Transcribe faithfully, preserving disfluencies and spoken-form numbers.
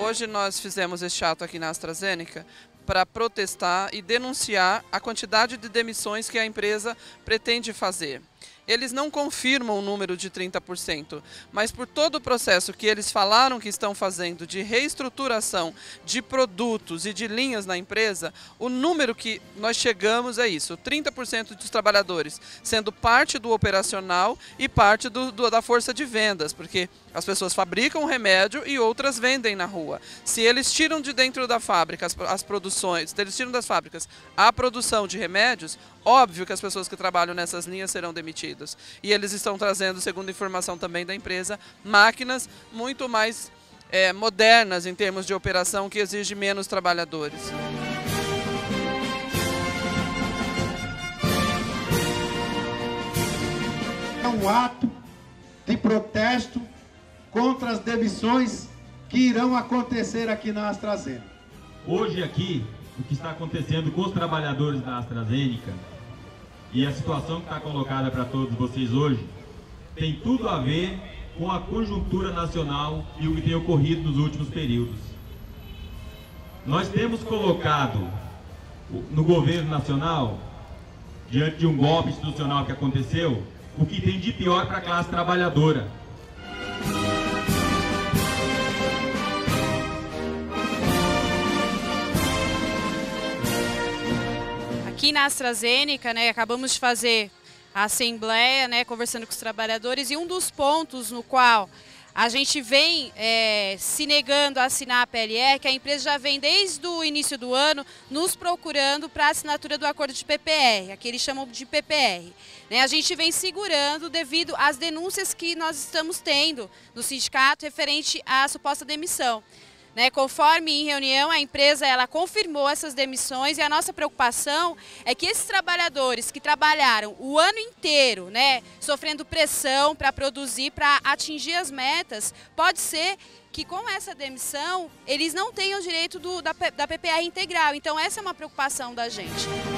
Hoje nós fizemos este ato aqui na AstraZeneca para protestar e denunciar a quantidade de demissões que a empresa pretende fazer. Eles não confirmam o número de trinta por cento, mas por todo o processo que eles falaram que estão fazendo de reestruturação de produtos e de linhas na empresa, o número que nós chegamos é isso, trinta por cento dos trabalhadores sendo parte do operacional e parte do, do, da força de vendas, porque as pessoas fabricam o remédio e outras vendem na rua. Se eles tiram de dentro da fábrica as, as produções, se eles tiram das fábricas a produção de remédios, óbvio que as pessoas que trabalham nessas linhas serão demitidas. E eles estão trazendo, segundo informação também da empresa, máquinas muito mais é, modernas em termos de operação, que exigem menos trabalhadores. É um ato de protesto contra as demissões que irão acontecer aqui na AstraZeneca. Hoje aqui, o que está acontecendo com os trabalhadores da AstraZeneca e a situação que está colocada para todos vocês hoje tem tudo a ver com a conjuntura nacional e o que tem ocorrido nos últimos períodos. Nós temos colocado no governo nacional, diante de um golpe institucional que aconteceu, o que tem de pior para a classe trabalhadora. Aqui na AstraZeneca, né, acabamos de fazer a assembleia, né, conversando com os trabalhadores, e um dos pontos no qual a gente vem é, se negando a assinar a P L E, que a empresa já vem desde o início do ano nos procurando para a assinatura do acordo de P P R, aqui eles chamam de P P R. Né, a gente vem segurando devido às denúncias que nós estamos tendo no sindicato referente à suposta demissão. Né, conforme em reunião, a empresa ela confirmou essas demissões, e a nossa preocupação é que esses trabalhadores que trabalharam o ano inteiro, né, sofrendo pressão para produzir, para atingir as metas, pode ser que com essa demissão eles não tenham o direito do, da, da P P R integral. Então essa é uma preocupação da gente.